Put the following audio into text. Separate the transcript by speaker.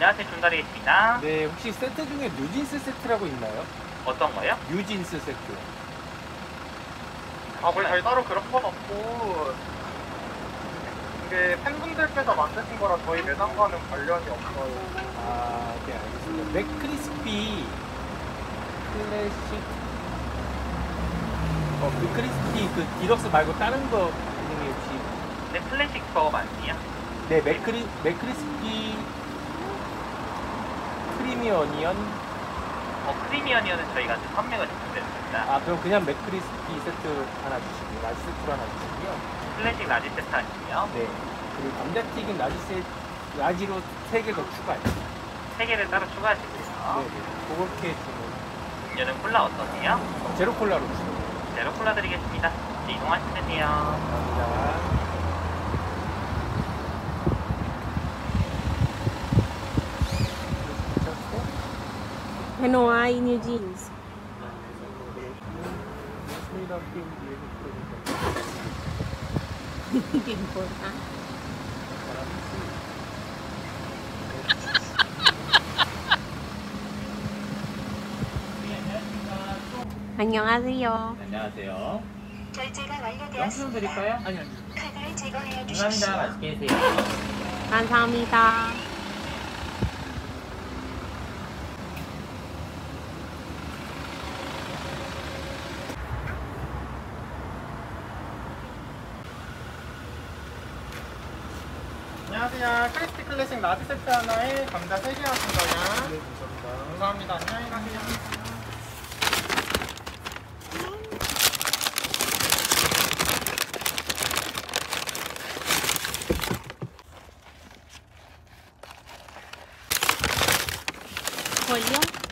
Speaker 1: 안녕하세요. 준다리겠습니다.
Speaker 2: 네, 혹시 세트 중에 뉴진스 세트라고 있나요?
Speaker 1: 어떤 거요?
Speaker 2: 뉴진스 세트.
Speaker 3: 거의 저희 따로 그런 건 없고 이게 팬분들께서 만드신 거라 저희 매장과는 관련이 없어요.
Speaker 2: 아, 네, 알겠습니다. 맥크리스피 클래식. 그 크리스피 그 디럭스 말고 다른 거 있는 게 혹시?
Speaker 1: 네, 클래식 버거 맞니요?
Speaker 2: 네, 맥크리스피 크리미 어니언.
Speaker 1: 크리미 어니언은 저희가 지금 판매가 진행됐습니다.
Speaker 2: 아, 그럼 그냥 맥크리스피 세트 하나 주시고요. 라지 세트로 하나 주시고요.
Speaker 1: 클래식 라지 세트 하시고요.
Speaker 2: 네. 그리고 감자튀김 라지로 3개 더 추가요.
Speaker 1: 3개를 따로 추가하시고요.
Speaker 2: 네, 네. 그렇게 주문.
Speaker 1: 음료는 콜라 어떠세요?
Speaker 2: 제로 콜라로 주시면.
Speaker 1: 제로 콜라 드리겠습니다. 이제 이동하시면 돼요.
Speaker 2: 감사합니다.
Speaker 4: No hay New Jeans. ¿Qué importa? 안녕하세요.
Speaker 1: 안녕하세요.
Speaker 5: 결제가
Speaker 1: 영수증
Speaker 5: 완료되었습니다.
Speaker 1: 드릴까요? 아니요.
Speaker 5: 카드를 제거해
Speaker 1: 감사합니다.
Speaker 5: 주십시오.
Speaker 1: 맛있게 드세요.
Speaker 4: 감사합니다.
Speaker 3: 안녕하세요. 크리스피 클래식 라지 세트 하나에 감자 3개 하신다요.
Speaker 2: 네, 감사합니다.
Speaker 3: 감사합니다. 안녕히 가세요.
Speaker 4: 걸려?